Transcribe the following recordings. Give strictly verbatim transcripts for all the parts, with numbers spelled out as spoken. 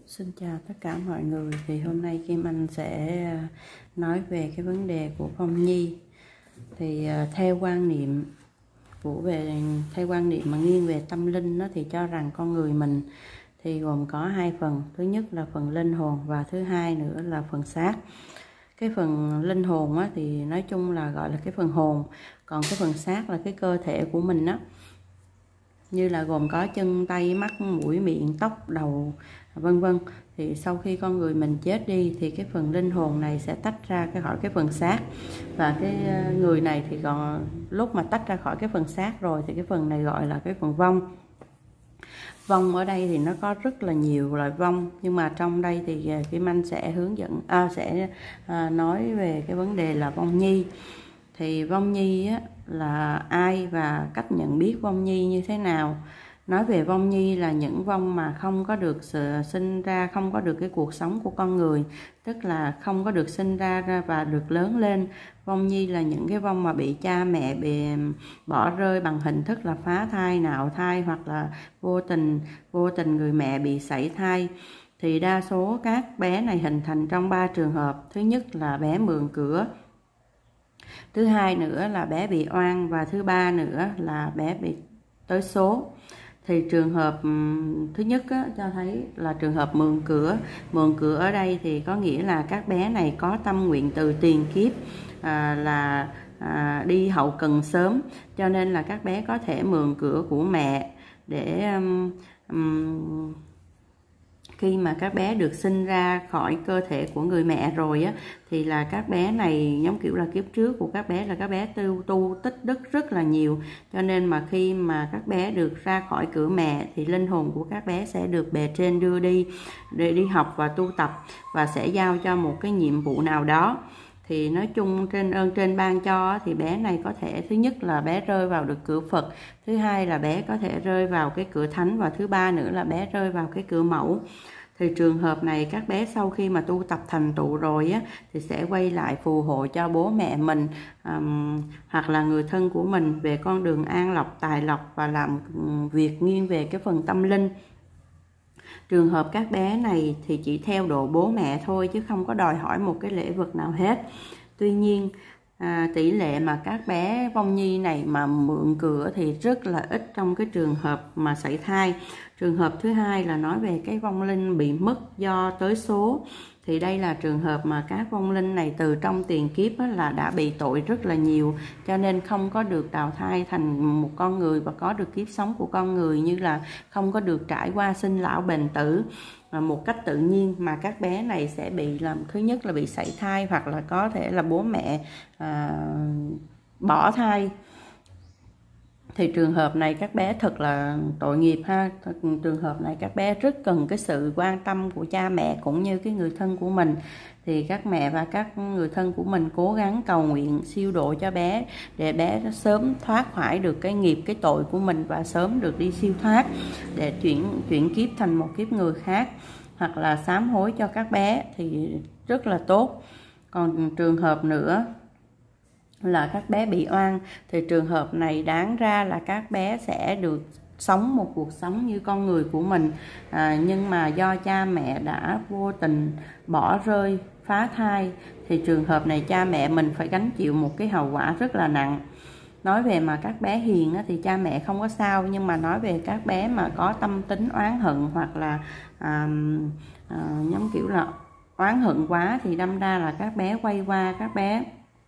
Xin chào tất cả mọi người. Thì hôm nay Kim Anh sẽ nói về cái vấn đề của Phong Nhi. Thì theo quan niệm của về theo quan niệm mà nghiêng về tâm linh đó, thì cho rằng con người mình thì gồm có hai phần. Thứ nhất là phần linh hồn và thứ hai nữa là phần xác. Cái phần linh hồn á, thì nói chung là gọi là cái phần hồn, còn cái phần xác là cái cơ thể của mình á, như là gồm có chân, tay, mắt, mũi, miệng, tóc, đầu, vân vân. Thì sau khi con người mình chết đi thì cái phần linh hồn này sẽ tách ra khỏi cái phần xác, và cái người này thì còn lúc mà tách ra khỏi cái phần xác rồi thì cái phần này gọi là cái phần vong. Vong ở đây thì nó có rất là nhiều loại vong, nhưng mà trong đây thì Kim Anh sẽ hướng dẫn à, sẽ à, nói về cái vấn đề là vong nhi. Thì vong nhi á, là ai và cách nhận biết vong nhi như thế nào? Nói về vong nhi là những vong mà không có được sự sinh ra, không có được cái cuộc sống của con người, tức là không có được sinh ra ra và được lớn lên. Vong nhi là những cái vong mà bị cha mẹ bị bỏ rơi bằng hình thức là phá thai, nạo thai, hoặc là vô tình vô tình người mẹ bị sảy thai. Thì đa số các bé này hình thành trong ba trường hợp. Thứ nhất là bé mượn cửa, thứ hai nữa là bé bị oan, và thứ ba nữa là bé bị tới số. Thì trường hợp thứ nhất á, cho thấy là trường hợp mượn cửa. Mượn cửa ở đây thì có nghĩa là các bé này có tâm nguyện từ tiền kiếp à, là à, đi hậu cần sớm, cho nên là các bé có thể mượn cửa của mẹ để um, um, khi mà các bé được sinh ra khỏi cơ thể của người mẹ rồi á, thì là các bé này giống kiểu là kiếp trước của các bé là các bé tu, tu tích đức rất là nhiều, cho nên mà khi mà các bé được ra khỏi cửa mẹ thì linh hồn của các bé sẽ được bề trên đưa đi để đi học và tu tập, và sẽ giao cho một cái nhiệm vụ nào đó. Thì nói chung trên ơn trên ban cho thì bé này có thể, thứ nhất là bé rơi vào được cửa Phật, thứ hai là bé có thể rơi vào cái cửa Thánh, và thứ ba nữa là bé rơi vào cái cửa Mẫu. Thì trường hợp này các bé sau khi mà tu tập thành tựu rồi á, thì sẽ quay lại phù hộ cho bố mẹ mình um, hoặc là người thân của mình về con đường an lộc, tài lộc, và làm việc nghiêng về cái phần tâm linh. Trường hợp các bé này thì chỉ theo độ bố mẹ thôi, chứ không có đòi hỏi một cái lễ vật nào hết. Tuy nhiên à, tỷ lệ mà các bé vong nhi này mà mượn cửa thì rất là ít trong cái trường hợp mà sảy thai. Trường hợp thứ hai là nói về cái vong linh bị mất do tới số. Thì đây là trường hợp mà các vong linh này từ trong tiền kiếp là đã bị tội rất là nhiều, cho nên không có được đào thai thành một con người và có được kiếp sống của con người, như là không có được trải qua sinh lão bệnh tử một cách tự nhiên, mà các bé này sẽ bị làm thứ nhất là bị sảy thai, hoặc là có thể là bố mẹ à, bỏ thai. Thì trường hợp này các bé thật là tội nghiệp ha. Trường hợp này các bé rất cần cái sự quan tâm của cha mẹ cũng như cái người thân của mình. Thì các mẹ và các người thân của mình cố gắng cầu nguyện siêu độ cho bé, để bé sớm thoát khỏi được cái nghiệp, cái tội của mình, và sớm được đi siêu thoát để chuyển chuyển kiếp thành một kiếp người khác, hoặc là sám hối cho các bé thì rất là tốt. Còn trường hợp nữa là các bé bị oan, thì trường hợp này đáng ra là các bé sẽ được sống một cuộc sống như con người của mình, à, nhưng mà do cha mẹ đã vô tình bỏ rơi, phá thai, thì trường hợp này cha mẹ mình phải gánh chịu một cái hậu quả rất là nặng. Nói về mà các bé hiền á, thì cha mẹ không có sao, nhưng mà nói về các bé mà có tâm tính oán hận, hoặc là à, à, giống kiểu là oán hận quá, thì đâm ra là các bé quay qua các bé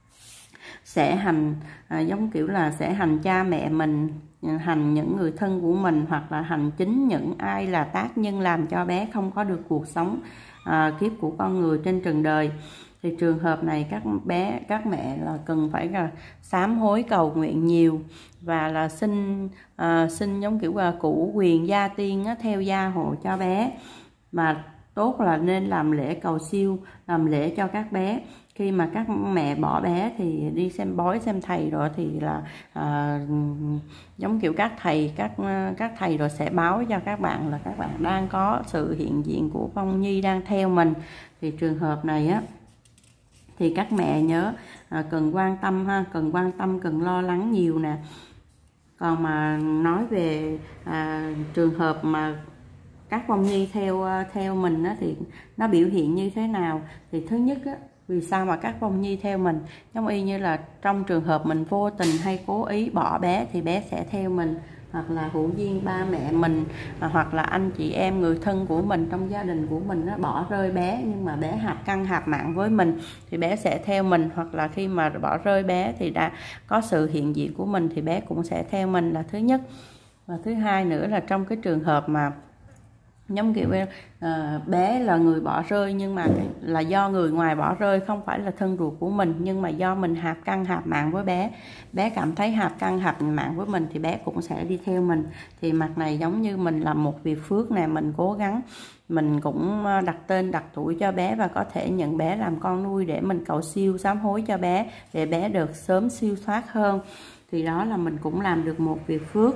sẽ hành à, giống kiểu là sẽ hành cha mẹ mình, hành những người thân của mình, hoặc là hành chính những ai là tác nhân làm cho bé không có được cuộc sống à, kiếp của con người trên trần đời. Thì trường hợp này các bé, các mẹ là cần phải là sám hối cầu nguyện nhiều, và là xin à, xin giống kiểu là cửu quyền gia tiên á, theo gia hộ cho bé. Mà tốt là nên làm lễ cầu siêu, làm lễ cho các bé. Khi mà các mẹ bỏ bé thì đi xem bói, xem thầy rồi thì là à, giống kiểu các thầy các các thầy rồi sẽ báo cho các bạn là các bạn đang có sự hiện diện của vong nhi đang theo mình. Thì trường hợp này á thì các mẹ nhớ à, cần quan tâm ha, cần quan tâm, cần lo lắng nhiều nè. Còn mà nói về à, trường hợp mà các vong nhi theo theo mình á, thì nó biểu hiện như thế nào. Thì thứ nhất á, vì sao mà các vong nhi theo mình, giống y như là trong trường hợp mình vô tình hay cố ý bỏ bé thì bé sẽ theo mình, hoặc là hữu duyên ba mẹ mình hoặc là anh chị em người thân của mình trong gia đình của mình nó bỏ rơi bé, nhưng mà bé hạp căn hạp mạng với mình thì bé sẽ theo mình, hoặc là khi mà bỏ rơi bé thì đã có sự hiện diện của mình thì bé cũng sẽ theo mình, là thứ nhất. Và thứ hai nữa là trong cái trường hợp mà giống kiểu uh, bé là người bỏ rơi, nhưng mà là do người ngoài bỏ rơi, không phải là thân ruột của mình, nhưng mà do mình hạp căn hạp mạng với bé, bé cảm thấy hạp căn hạp mạng với mình thì bé cũng sẽ đi theo mình. Thì mặt này giống như mình làm một việc phước nè, mình cố gắng mình cũng đặt tên đặt tuổi cho bé và có thể nhận bé làm con nuôi để mình cầu siêu sám hối cho bé để bé được sớm siêu thoát hơn, thì đó là mình cũng làm được một việc phước.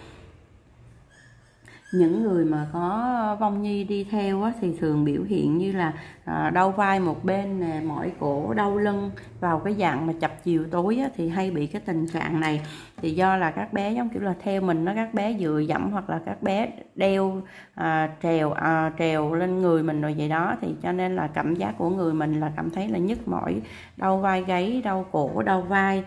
Những người mà có vong nhi đi theo á, thì thường biểu hiện như là à, đau vai một bên nè, mỏi cổ, đau lưng, vào cái dạng mà chập chiều tối á, thì hay bị cái tình trạng này. Thì do là các bé giống kiểu là theo mình nó, các bé dựa dẫm hoặc là các bé đeo à, trèo à, trèo lên người mình rồi vậy đó, thì cho nên là cảm giác của người mình là cảm thấy là nhức mỏi, đau vai gáy, đau cổ, đau vai,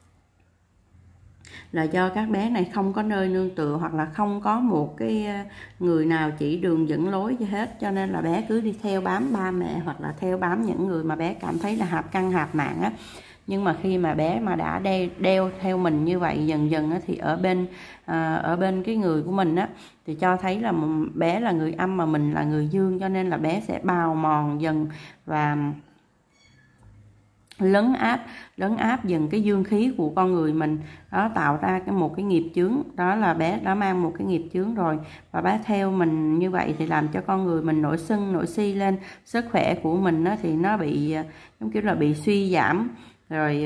là do các bé này không có nơi nương tựa hoặc là không có một cái người nào chỉ đường dẫn lối cho hết, cho nên là bé cứ đi theo bám ba mẹ hoặc là theo bám những người mà bé cảm thấy là hạp căn hạp mạng á. Nhưng mà khi mà bé mà đã đeo, đeo theo mình như vậy dần dần á, thì ở bên à, ở bên cái người của mình á thì cho thấy là bé là người âm mà mình là người dương, cho nên là bé sẽ bào mòn dần và lấn áp lấn áp dần cái dương khí của con người mình, đó tạo ra cái một cái nghiệp chướng, đó là bé đã mang một cái nghiệp chướng rồi, và bé theo mình như vậy thì làm cho con người mình nổi sân nổi si lên, sức khỏe của mình đó thì nó bị giống kiểu là bị suy giảm rồi,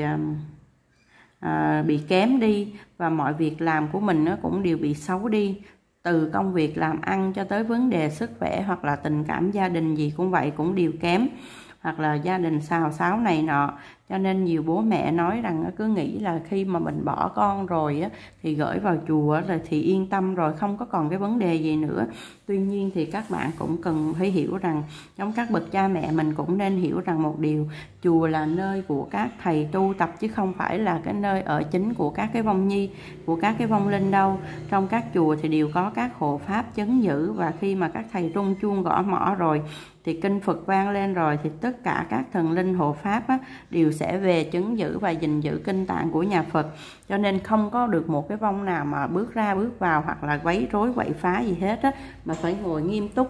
à, bị kém đi, và mọi việc làm của mình nó cũng đều bị xấu đi, từ công việc làm ăn cho tới vấn đề sức khỏe hoặc là tình cảm gia đình gì cũng vậy, cũng đều kém, hoặc là gia đình xào xáo này nọ. Cho nên nhiều bố mẹ nói rằng cứ nghĩ là khi mà mình bỏ con rồi á, thì gửi vào chùa rồi thì yên tâm rồi, không có còn cái vấn đề gì nữa. Tuy nhiên thì các bạn cũng cần phải hiểu rằng, trong các bậc cha mẹ mình cũng nên hiểu rằng một điều, chùa là nơi của các thầy tu tập chứ không phải là cái nơi ở chính của các cái vong nhi, của các cái vong linh đâu. Trong các chùa thì đều có các hộ pháp chấn giữ, và khi mà các thầy rung chuông gõ mõ rồi thì kinh Phật vang lên rồi thì tất cả các thần linh hộ pháp á, đều sẽ về chấn giữ và gìn giữ kinh tạng của nhà Phật. Cho nên không có được một cái vong nào mà bước ra bước vào hoặc là quấy rối quậy phá gì hết á, mà phải ngồi nghiêm túc.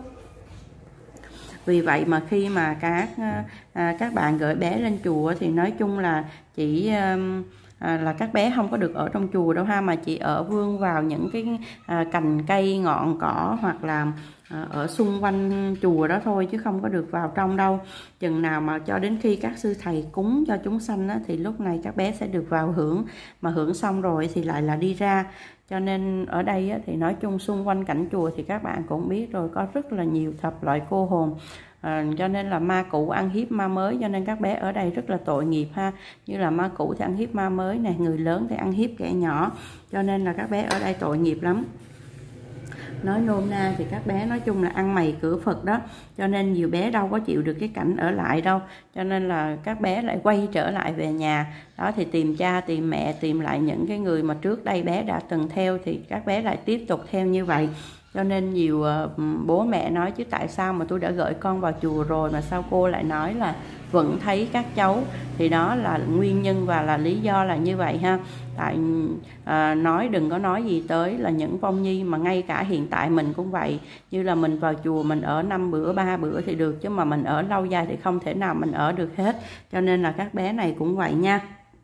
Vì vậy mà khi mà các à, các bạn gửi bé lên chùa thì nói chung là chỉ à, là các bé không có được ở trong chùa đâu ha, mà chỉ ở vươn vào những cái à, cành cây ngọn cỏ hoặc là à, ở xung quanh chùa đó thôi, chứ không có được vào trong đâu. Chừng nào mà cho đến khi các sư thầy cúng cho chúng sanh á, thì lúc này các bé sẽ được vào hưởng, mà hưởng xong rồi thì lại là đi ra. Cho nên ở đây á, thì nói chung xung quanh cảnh chùa thì các bạn cũng biết rồi, có rất là nhiều thập loại cô hồn. À, cho nên là ma cũ ăn hiếp ma mới, cho nên các bé ở đây rất là tội nghiệp ha. Như là ma cũ thì ăn hiếp ma mới này, người lớn thì ăn hiếp kẻ nhỏ, cho nên là các bé ở đây tội nghiệp lắm. Nói nôm na thì các bé nói chung là ăn mày cửa Phật đó, cho nên nhiều bé đâu có chịu được cái cảnh ở lại đâu, cho nên là các bé lại quay trở lại về nhà đó, thì tìm cha tìm mẹ, tìm lại những cái người mà trước đây bé đã từng theo, thì các bé lại tiếp tục theo như vậy. Cho nên nhiều uh, bố mẹ nói chứ tại sao mà tôi đã gửi con vào chùa rồi mà sao cô lại nói là vẫn thấy các cháu, thì đó là nguyên nhân và là lý do là như vậy ha. Tại à, nói đừng có nói gì tới là những vong nhi mà ngay cả hiện tại mình cũng vậy, như là mình vào chùa mình ở năm bữa ba bữa thì được, chứ mà mình ở lâu dài thì không thể nào mình ở được hết. Cho nên là các bé này cũng vậy nha.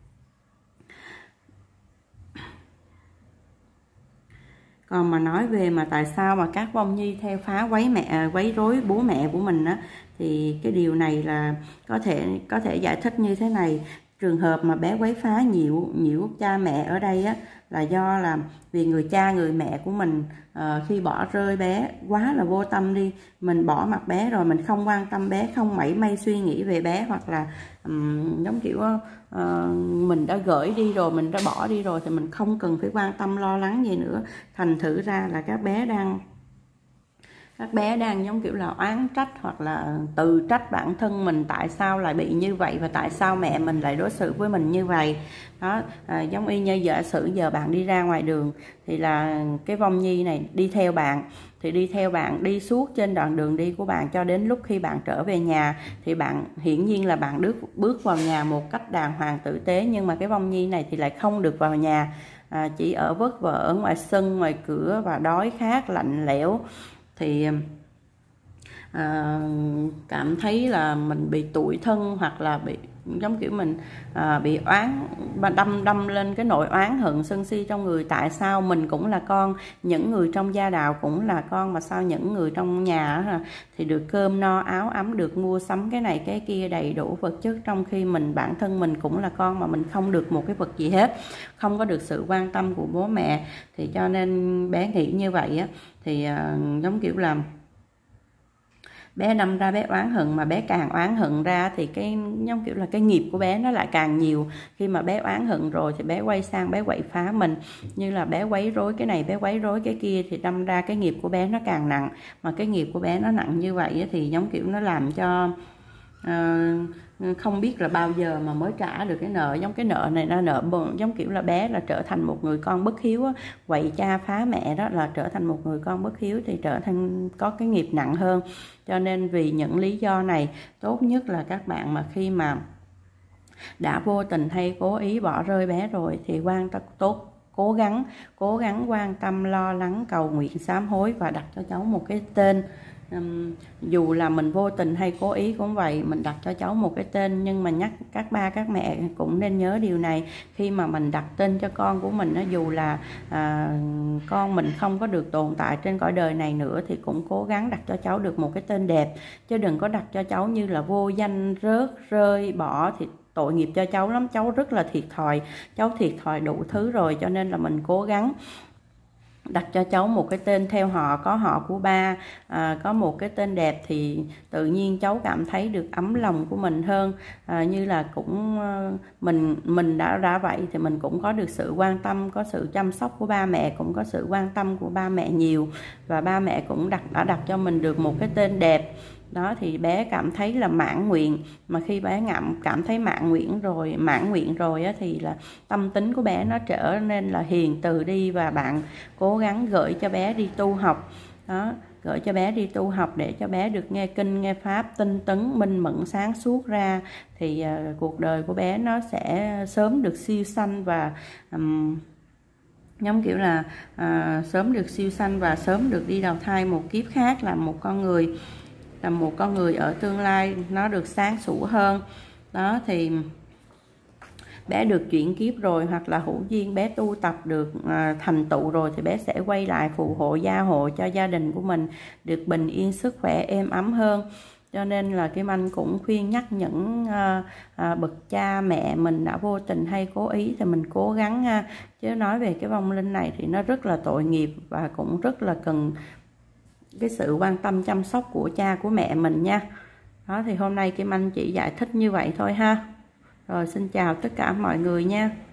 Còn mà nói về mà tại sao mà các vong nhi theo phá quấy mẹ quấy rối bố mẹ của mình á, thì cái điều này là có thể có thể giải thích như thế này. Trường hợp mà bé quấy phá nhiễu nhiễu cha mẹ ở đây á, là do là vì người cha người mẹ của mình uh, khi bỏ rơi bé quá là vô tâm đi, mình bỏ mặc bé rồi mình không quan tâm bé, không mảy may suy nghĩ về bé, hoặc là um, giống kiểu uh, mình đã gửi đi rồi, mình đã bỏ đi rồi thì mình không cần phải quan tâm lo lắng gì nữa. Thành thử ra là các bé đang các bé đang giống kiểu là oán trách hoặc là tự trách bản thân mình tại sao lại bị như vậy và tại sao mẹ mình lại đối xử với mình như vậy đó. À, giống y như giả sử giờ bạn đi ra ngoài đường thì là cái vong nhi này đi theo bạn, thì đi theo bạn đi suốt trên đoạn đường đi của bạn cho đến lúc khi bạn trở về nhà, thì bạn hiển nhiên là bạn bước bước vào nhà một cách đàng hoàng tử tế, nhưng mà cái vong nhi này thì lại không được vào nhà, à, chỉ ở vất vả ở ngoài sân ngoài cửa và đói khát lạnh lẽo, thì à, cảm thấy là mình bị tủi thân hoặc là bị giống kiểu mình à, bị oán đâm đâm lên cái nỗi oán hận sân si trong người. Tại sao mình cũng là con, những người trong gia đạo cũng là con, mà sao những người trong nhà thì được cơm no áo ấm, được mua sắm cái này cái kia đầy đủ vật chất, trong khi mình bản thân mình cũng là con mà mình không được một cái vật gì hết, không có được sự quan tâm của bố mẹ. Thì cho nên bé nghĩ như vậy á, thì à, giống kiểu là bé đâm ra bé oán hận, mà bé càng oán hận ra thì cái giống kiểu là cái nghiệp của bé nó lại càng nhiều. Khi mà bé oán hận rồi thì bé quay sang bé quậy phá mình, như là bé quấy rối cái này bé quấy rối cái kia, thì đâm ra cái nghiệp của bé nó càng nặng. Mà cái nghiệp của bé nó nặng như vậy thì giống kiểu nó làm cho uh, không biết là bao giờ mà mới trả được cái nợ. Giống cái nợ này là nợ giống kiểu là bé là trở thành một người con bất hiếu, quậy cha phá mẹ, đó là trở thành một người con bất hiếu thì trở thành có cái nghiệp nặng hơn. Cho nên vì những lý do này, tốt nhất là các bạn mà khi mà đã vô tình hay cố ý bỏ rơi bé rồi thì quan tâm tốt cố gắng cố gắng quan tâm, lo lắng, cầu nguyện, sám hối và đặt cho cháu một cái tên. Um, dù là mình vô tình hay cố ý cũng vậy, mình đặt cho cháu một cái tên, nhưng mà nhắc các ba các mẹ cũng nên nhớ điều này. Khi mà mình đặt tên cho con của mình, dù là à, con mình không có được tồn tại trên cõi đời này nữa, thì cũng cố gắng đặt cho cháu được một cái tên đẹp, chứ đừng có đặt cho cháu như là vô danh, rớt, rơi, bỏ, thì tội nghiệp cho cháu lắm. Cháu rất là thiệt thòi, cháu thiệt thòi đủ thứ rồi, cho nên là mình cố gắng đặt cho cháu một cái tên theo họ, có họ của ba, à, có một cái tên đẹp thì tự nhiên cháu cảm thấy được ấm lòng của mình hơn. À, như là cũng mình mình đã ra vậy thì mình cũng có được sự quan tâm, có sự chăm sóc của ba mẹ, cũng có sự quan tâm của ba mẹ nhiều, và ba mẹ cũng đặt đã đặt cho mình được một cái tên đẹp. Đó thì bé cảm thấy là mãn nguyện. Mà khi bé ngậm cảm thấy mãn nguyện rồi mãn nguyện rồi á, thì là tâm tính của bé nó trở nên là hiền từ đi, và bạn cố gắng gửi cho bé đi tu học. Đó, gửi cho bé đi tu học để cho bé được nghe kinh nghe pháp tinh tấn, minh mẫn, sáng suốt ra, thì uh, cuộc đời của bé nó sẽ sớm được siêu sanh, và um, giống kiểu là uh, sớm được siêu sanh và sớm được đi đầu thai một kiếp khác, là một con người là một con người ở tương lai nó được sáng sủa hơn. Đó thì bé được chuyển kiếp rồi, hoặc là hữu duyên bé tu tập được à, thành tựu rồi, thì bé sẽ quay lại phù hộ gia hộ cho gia đình của mình được bình yên, sức khỏe, êm ấm hơn. Cho nên là Kim Anh cũng khuyên nhắc những à, à, bậc cha mẹ mình đã vô tình hay cố ý thì mình cố gắng ha. Chứ nói về cái vong linh này thì nó rất là tội nghiệp, và cũng rất là cần cái sự quan tâm chăm sóc của cha của mẹ mình nha. Đó thì hôm nay Kim Anh chỉ giải thích như vậy thôi ha. Rồi xin chào tất cả mọi người nha.